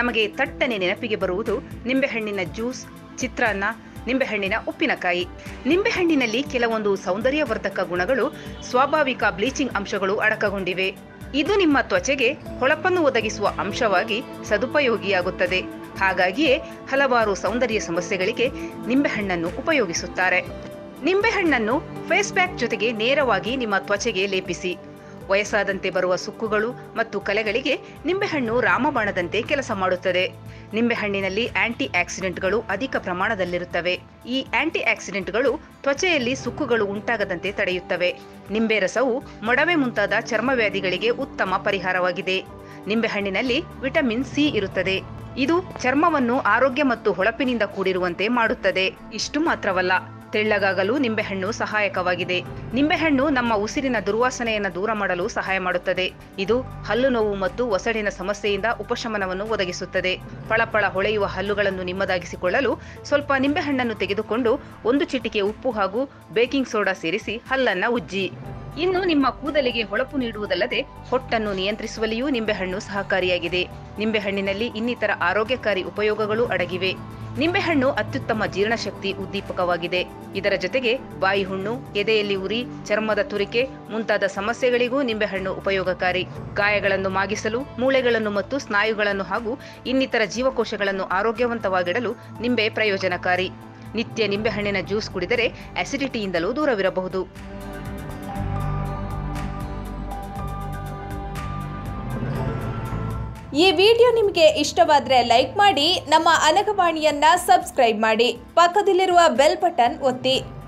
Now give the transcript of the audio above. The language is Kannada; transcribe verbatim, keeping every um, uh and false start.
ನಮಗೆ ತಟ್ಟನೆ ನೆನಪಿಗೆ ಬರುವುದು ನಿಂಬೆಹಣ್ಣಿನ ಜ್ಯೂಸ್, ಚಿತ್ರಾನ್ನ, ನಿಂಬೆಹಣ್ಣಿನ ಉಪ್ಪಿನಕಾಯಿ. ನಿಂಬೆಹಣ್ಣಿನಲ್ಲಿ ಕೆಲವೊಂದು ಸೌಂದರ್ಯವರ್ಧಕ ಗುಣಗಳು, ಸ್ವಾಭಾವಿಕ ಬ್ಲೀಚಿಂಗ್ ಅಂಶಗಳು ಅಡಕಗೊಂಡಿವೆ. ಇದು ನಿಮ್ಮ ತ್ವಚೆಗೆ ಹೊಳಪನ್ನು ಒದಗಿಸುವ ಅಂಶವಾಗಿ ಸದುಪಯೋಗಿಯಾಗುತ್ತದೆ. ಹಾಗಾಗಿಯೇ ಹಲವಾರು ಸೌಂದರ್ಯ ಸಮಸ್ಯೆಗಳಿಗೆ ನಿಂಬೆಹಣ್ಣನ್ನು ಉಪಯೋಗಿಸುತ್ತಾರೆ. ನಿಂಬೆಹಣ್ಣನ್ನು ಫೇಸ್ ಪ್ಯಾಕ್ ಜೊತೆಗೆ ನೇರವಾಗಿ ನಿಮ್ಮ ತ್ವಚೆಗೆ ಲೇಪಿಸಿ. ವಯಸ್ಸಾದಂತೆ ಬರುವ ಸುಕ್ಕುಗಳು ಮತ್ತು ಕಲೆಗಳಿಗೆ ನಿಂಬೆಹಣ್ಣು ರಾಮಬಾಣದಂತೆ ಕೆಲಸ ಮಾಡುತ್ತದೆ. ನಿಂಬೆಹಣ್ಣಿನಲ್ಲಿ ಆಂಟಿ ಆಕ್ಸಿಡೆಂಟ್ಗಳು ಅಧಿಕ ಪ್ರಮಾಣದಲ್ಲಿರುತ್ತವೆ. ಈ ಆಂಟಿ ಆಕ್ಸಿಡೆಂಟ್ಗಳು ತ್ವಚೆಯಲ್ಲಿ ಸುಕ್ಕುಗಳು ಉಂಟಾಗದಂತೆ ತಡೆಯುತ್ತವೆ. ನಿಂಬೆ ರಸವು ಮೊಡವೆ ಮುಂತಾದ ಚರ್ಮವ್ಯಾಧಿಗಳಿಗೆ ಉತ್ತಮ ಪರಿಹಾರವಾಗಿದೆ. ನಿಂಬೆಹಣ್ಣಿನಲ್ಲಿ ವಿಟಮಿನ್ ಸಿ ಇರುತ್ತದೆ. ಇದು ಚರ್ಮವನ್ನು ಆರೋಗ್ಯ ಮತ್ತು ಹೊಳಪಿನಿಂದ ಕೂಡಿರುವಂತೆ ಮಾಡುತ್ತದೆ. ಇಷ್ಟು ಮಾತ್ರವಲ್ಲ, ತೆಳ್ಳಗಾಗಲು ನಿಂಬೆಹಣ್ಣು ಸಹಾಯಕವಾಗಿದೆ. ನಿಂಬೆಹಣ್ಣು ನಮ್ಮ ಉಸಿರಿನ ದುರ್ವಾಸನೆಯನ್ನು ದೂರ ಮಾಡಲು ಸಹಾಯ ಮಾಡುತ್ತದೆ. ಇದು ಹಲ್ಲು ನೋವು ಮತ್ತು ಒಸಡಿನ ಸಮಸ್ಯೆಯಿಂದ ಉಪಶಮನವನ್ನು ಒದಗಿಸುತ್ತದೆ. ಪಳಪಳ ಹೊಳೆಯುವ ಹಲ್ಲುಗಳನ್ನು ನಿಮ್ಮದಾಗಿಸಿಕೊಳ್ಳಲು ಸ್ವಲ್ಪ ನಿಂಬೆಹಣ್ಣನ್ನು ತೆಗೆದುಕೊಂಡು ಒಂದು ಚಿಟಿಕೆ ಉಪ್ಪು ಹಾಗೂ ಬೇಕಿಂಗ್ ಸೋಡಾ ಸೇರಿಸಿ ಹಲ್ಲನ್ನ ಉಜ್ಜಿ. ಇನ್ನು ನಿಮ್ಮ ಕೂದಲಿಗೆ ಹೊಳಪು ನೀಡುವುದಲ್ಲದೆ ಹೊಟ್ಟನ್ನು ನಿಯಂತ್ರಿಸುವಲ್ಲಿಯೂ ನಿಂಬೆಹಣ್ಣು ಸಹಕಾರಿಯಾಗಿದೆ. ನಿಂಬೆಹಣ್ಣಿನಲ್ಲಿ ಇನ್ನಿತರ ಆರೋಗ್ಯಕಾರಿ ಉಪಯೋಗಗಳು ಅಡಗಿವೆ. ನಿಂಬೆಹಣ್ಣು ಅತ್ಯುತ್ತಮ ಜೀರ್ಣಶಕ್ತಿ ಉದ್ದೀಪಕವಾಗಿದೆ. ಇದರ ಜೊತೆಗೆ ಬಾಯಿ ಹುಣ್ಣು, ಎದೆಯಲ್ಲಿ ಉರಿ, ಚರ್ಮದ ತುರಿಕೆ ಮುಂತಾದ ಸಮಸ್ಯೆಗಳಿಗೂ ನಿಂಬೆಹಣ್ಣು ಉಪಯೋಗಕಾರಿ. ಗಾಯಗಳನ್ನು ಮಾಗಿಸಲು, ಮೂಳೆಗಳನ್ನು ಮತ್ತು ಸ್ನಾಯುಗಳನ್ನು ಹಾಗೂ ಇನ್ನಿತರ ಜೀವಕೋಶಗಳನ್ನು ಆರೋಗ್ಯವಂತವಾಗಿಡಲು ನಿಂಬೆ ಪ್ರಯೋಜನಕಾರಿ. ನಿತ್ಯ ನಿಂಬೆಹಣ್ಣಿನ ಜ್ಯೂಸ್ ಕುಡಿದರೆ ಅಸಿಡಿಟಿಯಿಂದಲೂ ದೂರವಿರಬಹುದು. ಈ ವಿಡಿಯೋ ನಿಮಗೆ ಇಷ್ಟವಾದರೆ ಲೈಕ್ ಮಾಡಿ, ನಮ್ಮ ಅನಗವಾಣಿಯನ್ನ ಸಬ್ಸ್ಕ್ರೈಬ್ ಮಾಡಿ, ಪಕ್ಕದಲ್ಲಿರುವ ಬೆಲ್ ಬಟನ್ ಒತ್ತಿ.